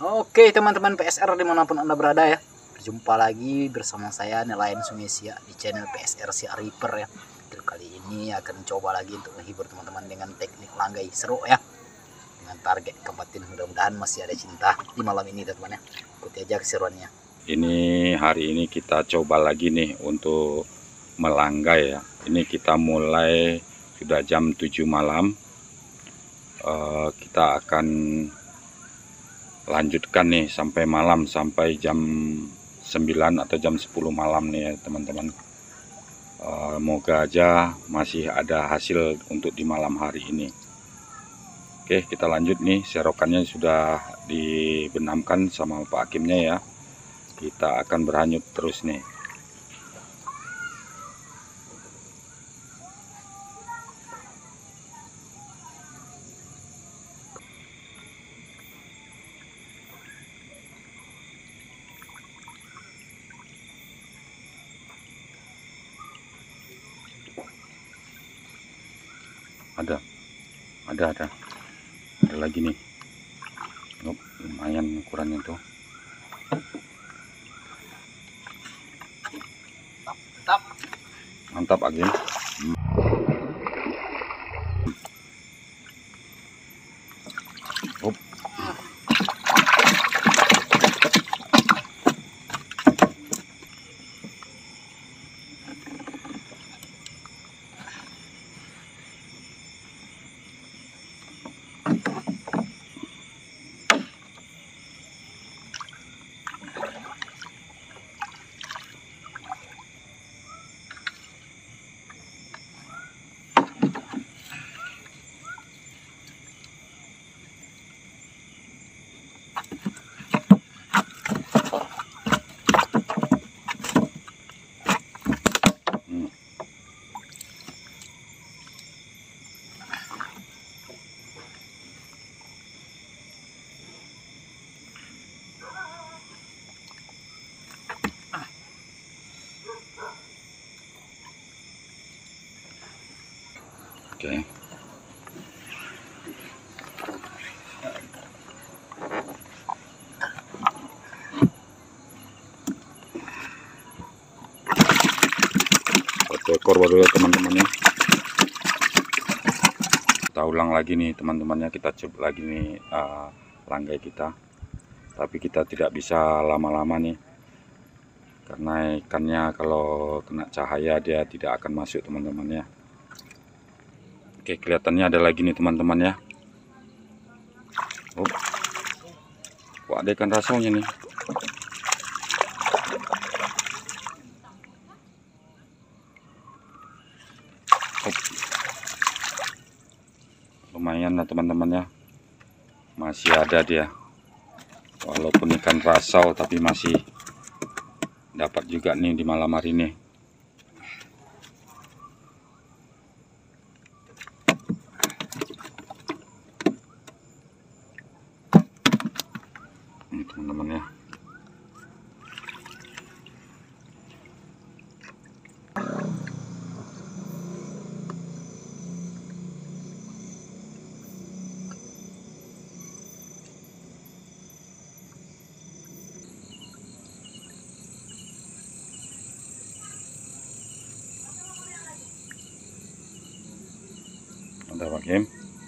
Oke teman-teman PSR dimanapun Anda berada ya, berjumpa lagi bersama saya Nelayan Sungai Siak di channel PSR Siak Reaper ya. Kali ini akan coba lagi untuk menghibur teman-teman dengan teknik langgai seru ya, dengan target kabupaten. Mudah-mudahan masih ada cinta di malam ini teman-teman ya. Ikuti aja keseruannya. Ini hari ini kita coba lagi nih untuk melanggai ya. Ini kita mulai sudah jam 7 malam. Kita akan lanjutkan nih sampai malam, sampai jam 9 atau jam 10 malam nih ya teman-teman. Moga aja masih ada hasil untuk di malam hari ini. Oke, kita lanjut nih. Serokannya sudah dibenamkan sama Pak Hakimnya ya. Kita akan berhanyut terus nih. Ada lagi nih. Lumayan ukurannya tuh. Mantap Agim. Oke. Satu ekor baru ya teman-temannya. Kita ulang lagi nih teman-temannya, kita coba lagi nih langgai kita. Tapi kita tidak bisa lama-lama nih, karena ikannya kalau kena cahaya dia tidak akan masuk teman-teman ya. Oke, kelihatannya ada lagi nih teman-teman ya. Wah, ada ikan rasaunya nih. Lumayan lah teman-teman ya. Masih ada dia. Walaupun ikan rasau tapi masih dapat juga nih di malam hari ini. Ini teman-teman ya. Ada Pak Kim.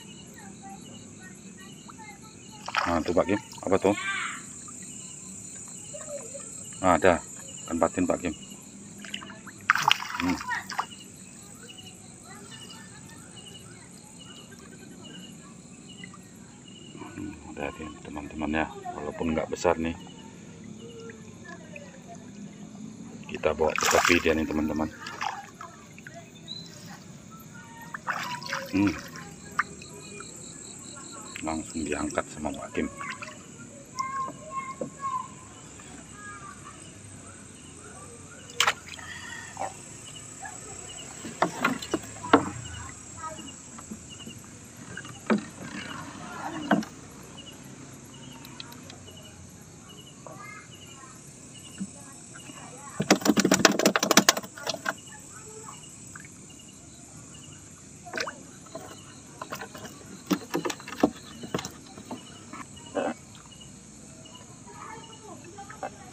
Nah tuh Pak Kim, apa tuh? Nah, ada ikan patin Pak Kim. Ada teman-teman ya, walaupun nggak besar nih. Kita bawa ke tepi dia nih teman-teman. Langsung diangkat sama Pak Kim.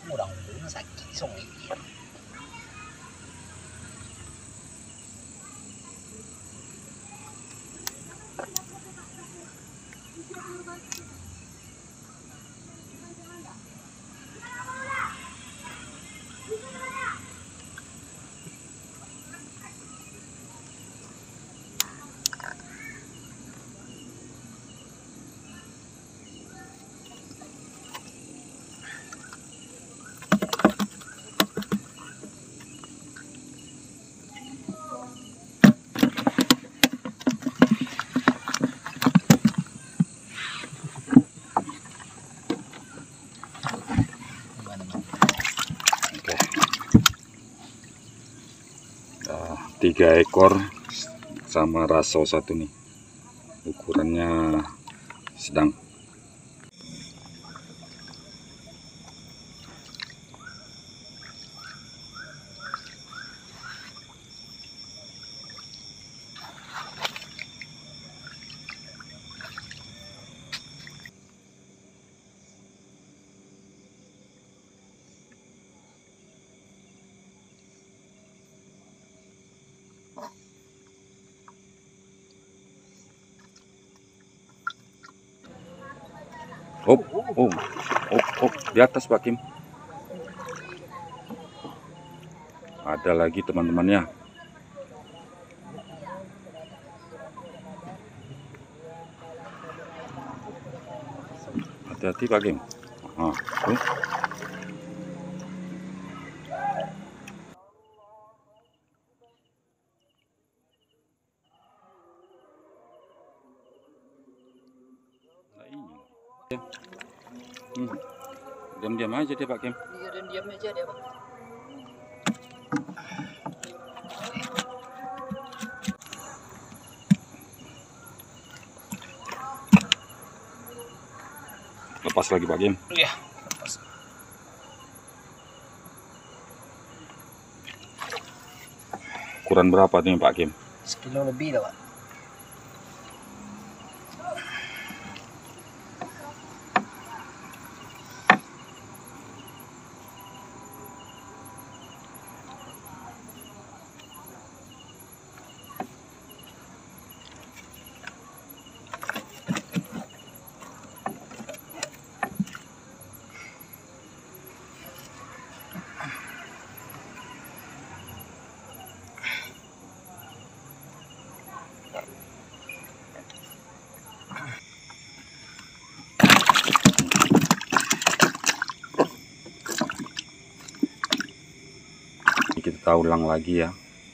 mudah-mudahan sakit song ini. Oke. 3 ekor sama raso satu nih, ukurannya sedang. Di atas Pak Kim. Ada lagi teman-temannya. Hati-hati Pak Kim. Tuh. Diam-diam aja dia Pak Kim. Iya, dan diam aja dia, Pak. Lepas lagi Pak Kim. Iya, lepas. Ukuran berapa nih Pak Kim? Sekilo lebih dah, Pak. Kita ulang lagi ya,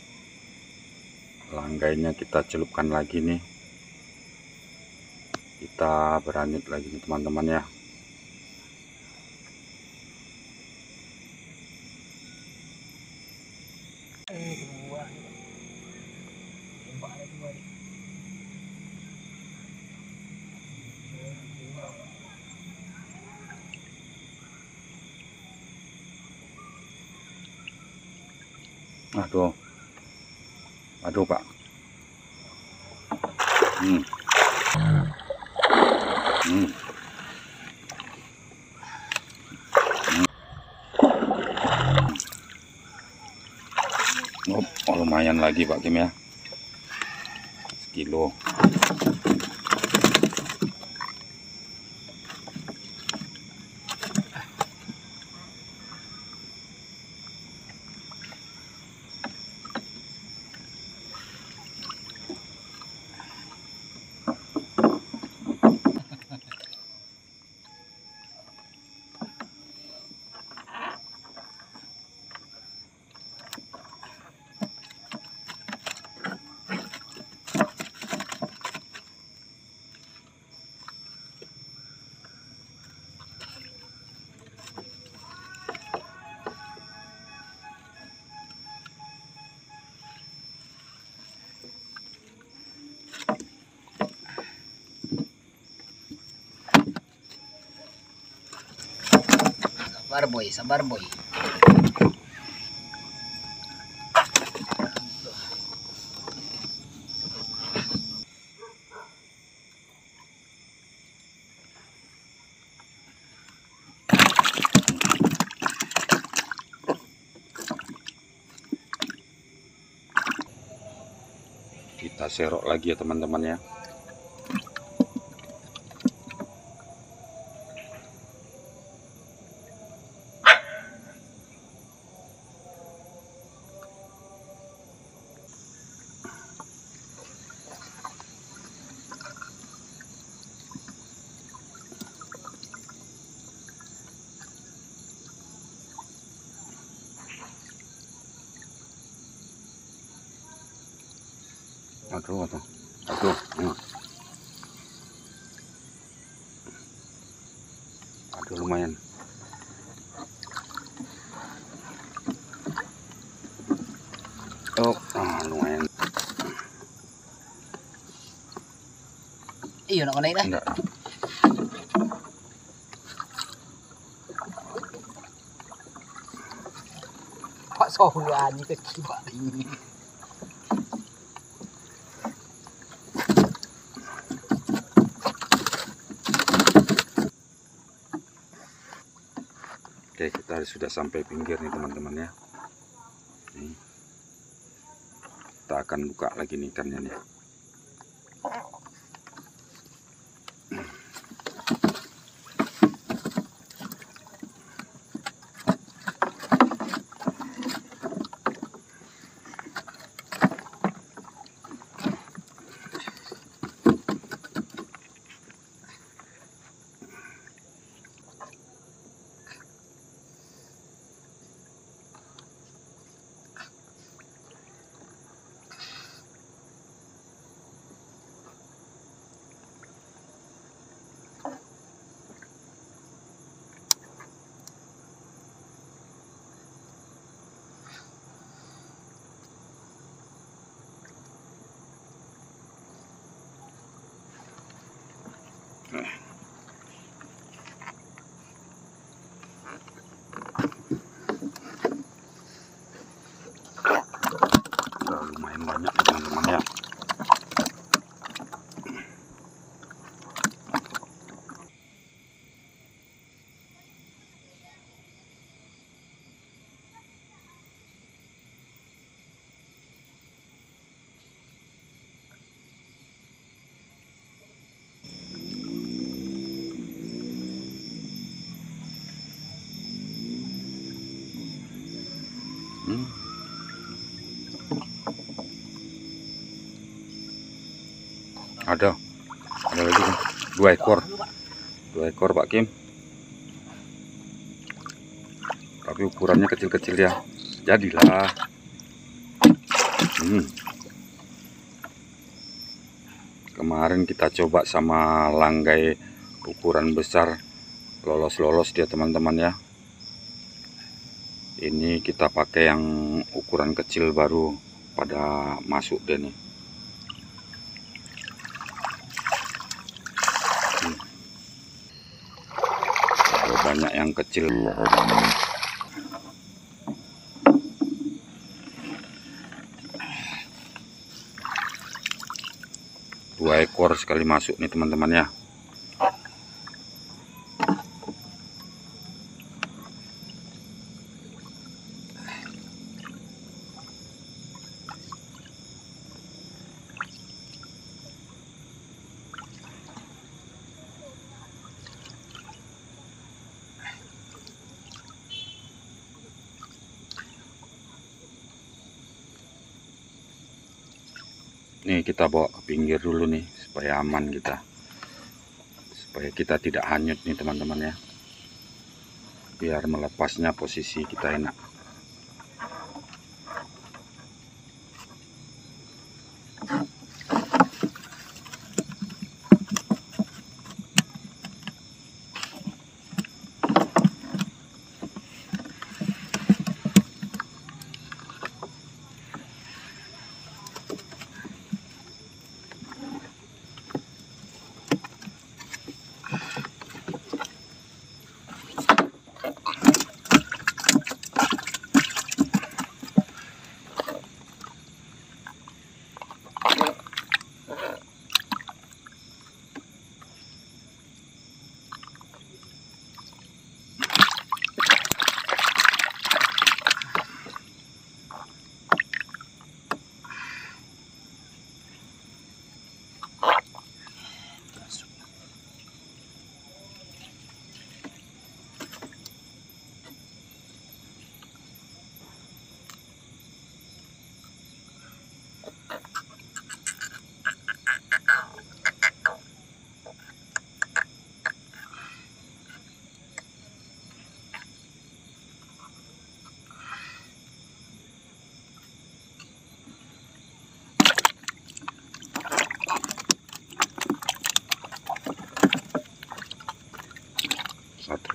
langgainya kita celupkan lagi nih, kita beranit lagi nih teman-teman ya. Aduh Pak. Oh, lumayan lagi Pak Kim ya, sekilo. Sabar boy. Kita serok lagi ya teman-teman ya. Aduh. Aduh lumayan. Lumayan. Iya, nak naik dah. Enggak. Pak Sohuan itu kibak ini. Oke, kita sudah sampai pinggir nih teman-teman ya. Nih. Kita akan buka lagi nih ikannya nih. Lumayan banyak ya teman-teman ya. Ada lagi kan? 2 ekor Pak Kim, tapi ukurannya kecil-kecil ya, jadilah. Kemarin kita coba sama langgai ukuran besar, lolos dia teman-teman ya. Ini kita pakai yang ukuran kecil baru pada masuk deh nih. Banyak yang kecil. 2 ekor sekali masuk nih teman-teman ya. Nih kita bawa ke pinggir dulu nih supaya aman kita, supaya kita tidak hanyut nih teman-teman ya, biar melepasnya posisi kita enak.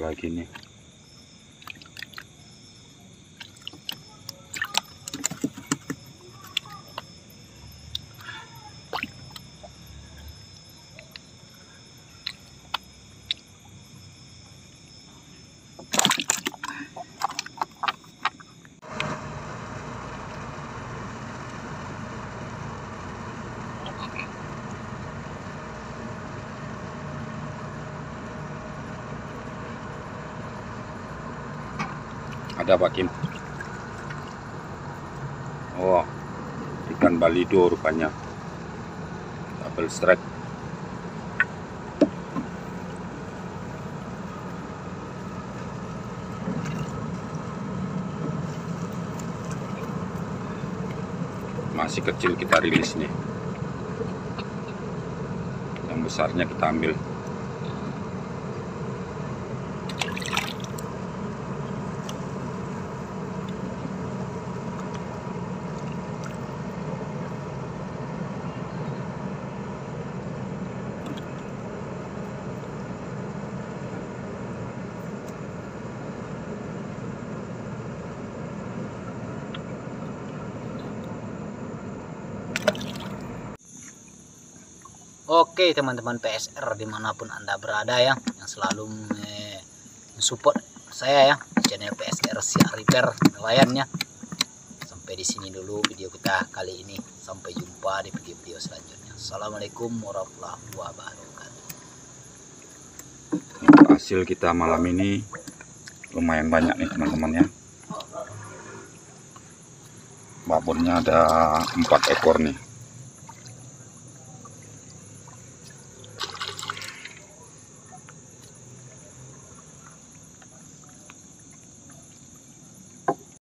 lagi nih. Ada Pak Kim. Oh, ikan balido rupanya. Double strike. Masih kecil kita rilis nih. Yang besarnya kita ambil. Oke teman-teman PSR dimanapun Anda berada ya, yang selalu support saya ya di channel PSR Siak Repair nelayannya. Sampai di sini dulu video kita kali ini. Sampai jumpa di video-video selanjutnya. Assalamualaikum warahmatullahi wabarakatuh. Hasil kita malam ini lumayan banyak nih teman-teman ya. Babonnya ada 4 ekor nih.